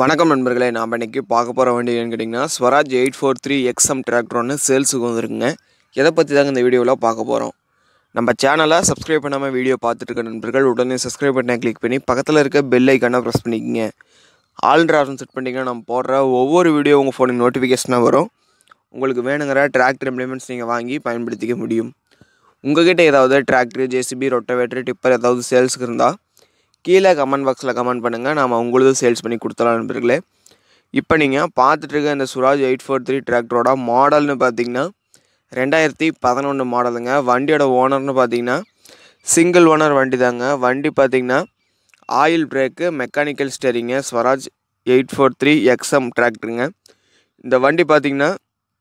வணக்கம் நண்பர்களே, நாம் இன்றைக்கி பார்க்க போகிற வண்டி என்னன்னு கேட்டிங்கன்னா ஸ்வராஜ் 843 XM டிராக்டர் ஒன்று சேல்ஸுக்கு வந்துருக்குங்க. எதை பற்றி தாங்க இந்த வீடியோவில் பார்க்க போகிறோம். நம்ம சேனலை சப்ஸ்கிரைப் பண்ணாமல் வீடியோ பார்த்துட்டு இருக்க நண்பர்கள் உடனே சப்ஸ்கிரைப் பட்டனை கிளிக் பண்ணி பக்கத்தில் இருக்க பெல் ஐக்கானை ப்ரெஸ் பண்ணிக்கோங்க. ஆல்ரெடி செட் பண்ணிங்கன்னா நம்ம போடுற ஒவ்வொரு வீடியோ உங்கள் ஃபோனுக்கு நோட்டிஃபிகேஷனாக வரும். உங்களுக்கு வேணுங்கிற டிராக்டர் இம்ப்ளிமெண்ட்ஸ் நீங்கள் வாங்கி பயன்படுத்திக்க முடியும். உங்கள்கிட்ட ஏதாவது டிராக்டர், ஜேசிபி, ரொட்டவேட்டர், டிப்பர் ஏதாவது சேல்ஸுக்கு இருந்தால் கீழே கமெண்ட் பாக்ஸில் கமெண்ட் பண்ணுங்கள். நாம் உங்களது சேல்ஸ் பண்ணி கொடுத்துலாம் நண்பர்களே. இப்போ நீங்கள் பார்த்துட்டு இருக்க இந்த ஸ்வராஜ் 843 டிராக்டரோட மாடல்னு பார்த்தீங்கன்னா 2011 மாடலுங்க. வண்டியோட ஓனர்னு பார்த்தீங்கன்னா சிங்கிள் ஓனர் வண்டி தாங்க. வண்டி பார்த்தீங்கன்னா ஆயில் பிரேக்கு, மெக்கானிக்கல் ஸ்டேரிங்க, ஸ்வராஜ் 843 XM டிராக்டருங்க. இந்த வண்டி பார்த்தீங்கன்னா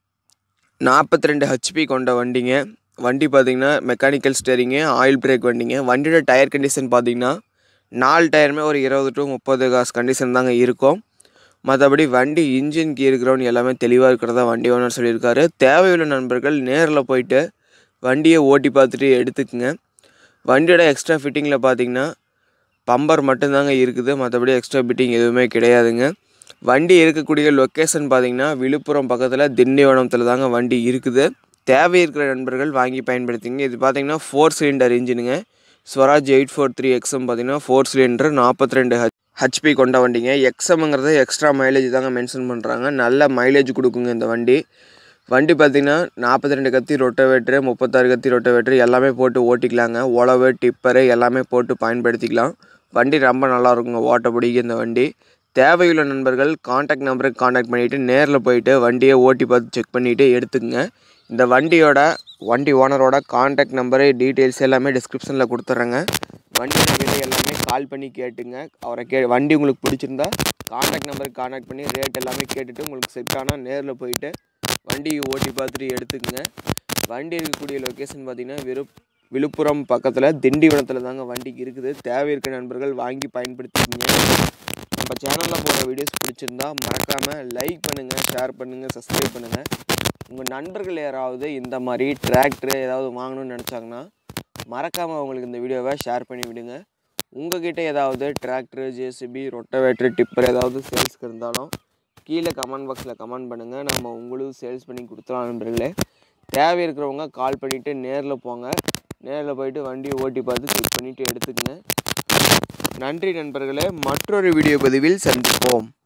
42 HP கொண்ட வண்டிங்க. வண்டி பார்த்தீங்கன்னா மெக்கானிக்கல் ஸ்டேரிங்கு, ஆயில் பிரேக் வண்டிங்க. வண்டியோட டயர் கண்டிஷன் பார்த்தீங்கன்னா 4 டயருமே ஒரு 20 to 30 காசு கண்டிஷன் தாங்க இருக்கும். மற்றபடி வண்டி இன்ஜின், கீர், கிரவுண்ட் எல்லாமே தெளிவாக இருக்கிறதா வண்டி ஓனர் சொல்லியிருக்காரு. தேவையுள்ள நண்பர்கள் நேரில் போயிட்டு வண்டியை ஓட்டி பார்த்துட்டு எடுத்துக்குங்க. வண்டியோட எக்ஸ்ட்ரா ஃபிட்டிங்கில் பார்த்தீங்கன்னா பம்பர் மட்டும்தாங்க இருக்குது. மற்றபடி எக்ஸ்ட்ரா ஃபிட்டிங் எதுவுமே கிடையாதுங்க. வண்டி இருக்கக்கூடிய லொக்கேஷன் பார்த்தீங்கன்னா விழுப்புரம் பக்கத்தில் திண்டிவனத்தில் தாங்க வண்டி இருக்குது. தேவை இருக்கிற நண்பர்கள் வாங்கி பயன்படுத்திங்க. இது பார்த்தீங்கன்னா 4 சிலிண்டர் இன்ஜினுங்க. ஸ்வராஜ் 843 XM பார்த்தீங்கன்னா 4 சிலிண்டர் 42 HP கொண்ட வண்டிங்க. XMங்கிறது எக்ஸ்ட்ரா மைலேஜ் தாங்க மென்ஷன் பண்ணுறாங்க. நல்ல மைலேஜ் கொடுக்குங்க இந்த வண்டி. வண்டி பார்த்திங்கன்னா 42 கத்தி ரொட்டவேட்ரு, 36 கத்தி ரொட்டவேட்ரு எல்லாமே போட்டு ஓட்டிக்கலாங்க. உழவு, டிப்பரு எல்லாமே போட்டு பயன்படுத்திக்கலாம். வண்டி ரொம்ப நல்லா இருக்குங்க ஓட்ட பிடிக்கும் இந்த வண்டி. தேவையுள்ள நண்பர்கள் காண்டாக்ட் நம்பருக்கு காண்டாக்ட் பண்ணிவிட்டு நேரில் போயிட்டு வண்டியை ஓட்டி பார்த்து செக் பண்ணிவிட்டு எடுத்துக்கங்க. இந்த வண்டி ஓனரோட காண்டாக்ட் நம்பரு, டீட்டெயில்ஸ் எல்லாமே டிஸ்கிரிப்ஷனில் கொடுத்துட்றேங்க. வண்டியோட விலை எல்லாமே கால் பண்ணி கேட்டுங்க. அவரை வண்டி உங்களுக்கு பிடிச்சிருந்தா காண்டாக்ட் நம்பருக்கு காண்டாக்ட் பண்ணி ரேட் எல்லாமே கேட்டுட்டு உங்களுக்கு செட் ஆனால் நேரில் போயிட்டு வண்டியை ஓட்டி பார்த்துட்டு எடுத்துக்கங்க. வண்டி இருக்கக்கூடிய லொக்கேஷன் பார்த்திங்கன்னா விழுப்புரம் பக்கத்தில் திண்டிவனத்தில் தாங்க வண்டிக்கு இருக்குது. தேவை இருக்க நண்பர்கள் வாங்கி பயன்படுத்திக்கங்க. நம்ம சேனலில் போகிற வீடியோஸ் பிடிச்சிருந்தா மறக்காமல் லைக் பண்ணுங்கள், ஷேர் பண்ணுங்கள், சப்ஸ்கிரைப் பண்ணுங்கள். உங்கள் நண்பர்கள் யாராவது இந்த மாதிரி டிராக்டர் ஏதாவது வாங்கணும்னு நினச்சாங்கன்னா மறக்காமல் அவங்களுக்கு இந்த வீடியோவை ஷேர் பண்ணி விடுங்க. உங்கள்கிட்ட ஏதாவது டிராக்டர், ஜேசிபி, ரொட்டவேட்டர், டிப்பர் ஏதாவது சேல்ஸ்க்கு இருந்தாலும் கீழே கமெண்ட் பாக்ஸில் கமெண்ட் பண்ணுங்கள். நம்ம உங்களுக்கு சேல்ஸ் பண்ணி கொடுத்துலாம் நண்பர்களே. தேவை இருக்கிறவங்க கால் பண்ணிவிட்டு நேரில் போங்க. நேரில் போயிட்டு வண்டியை ஓட்டி பார்த்து செக் பண்ணிவிட்டு எடுத்துக்கங்க. நன்றி நண்பர்களே. மற்றொரு வீடியோ பதிவில் சந்திப்போம்.